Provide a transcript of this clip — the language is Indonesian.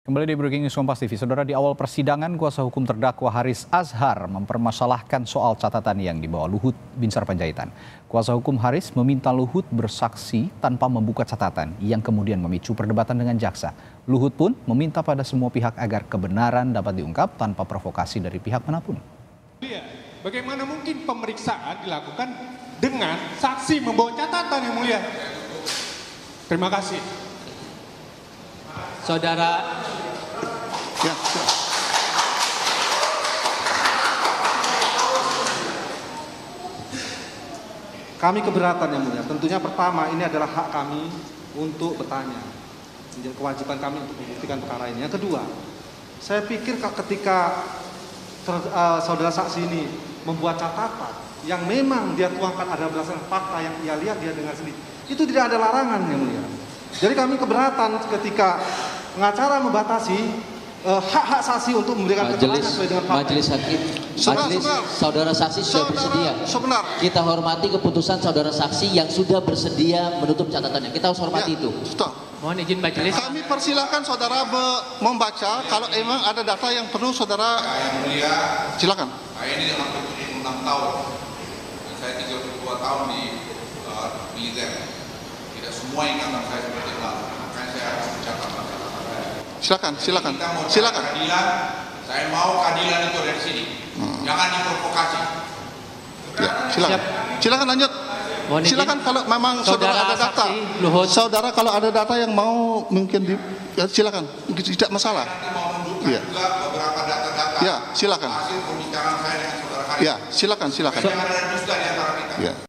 Kembali di Breaking News Kompas TV, Saudara, di awal persidangan kuasa hukum terdakwa Haris Azhar mempermasalahkan soal catatan yang dibawa Luhut Binsar Panjaitan. Kuasa hukum Haris meminta Luhut bersaksi tanpa membuka catatan yang kemudian memicu perdebatan dengan jaksa. Luhut pun meminta pada semua pihak agar kebenaran dapat diungkap tanpa provokasi dari pihak manapun. Bagaimana mungkin pemeriksaan dilakukan dengan saksi membawa catatan, Yang Mulia? Terima kasih. Saudara. Ya. Kami keberatan, Yang Mulia. Tentunya pertama, ini adalah hak kami untuk bertanya. Menjadi kewajiban kami untuk membuktikan perkara ini. Yang kedua, saya pikir ketika saudara saksi ini membuat catatan yang memang dia tuangkan ada berdasarkan fakta yang ia lihat, dia dengar sendiri, itu tidak ada larangan, Yang Mulia. Jadi kami keberatan ketika pengacara membatasi hak-hak saksi untuk memberikan keterangan sesuai dengan fakta. Majelis hakim, saudara saksi sudah bersedia. Kita hormati keputusan saudara saksi yang sudah bersedia menutup catatannya. Kita harus hormati itu. Mohon izin majelis. Kami persilahkan saudara membaca. Kalau emang ada data yang perlu saudara, silakan. Saya ini hampir 76 tahun. Saya 32 tahun di militer. Tidak semua ingatan saya seperti itu. Makanya saya harus mencatat. Silakan. Keadilan, saya mau keadilan itu dari sini. Jangan diprovokasi. Ya, silakan lanjut. Silakan kalau memang saudara ada data. Saudara kalau ada data yang mau mungkin silakan. Tidak masalah. Iya. Juga beberapa data-data. Ya, silakan. Hasil pembicaraan saya dengan saudara Haris. Ya, silakan. Yang ada dusta di antara kita. Ya.